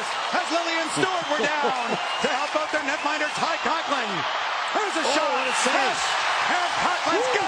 Sabres as Lilly and Stewart were down to help out their netminder Ty Conklin. There's a shot. What a save. And Conklin's got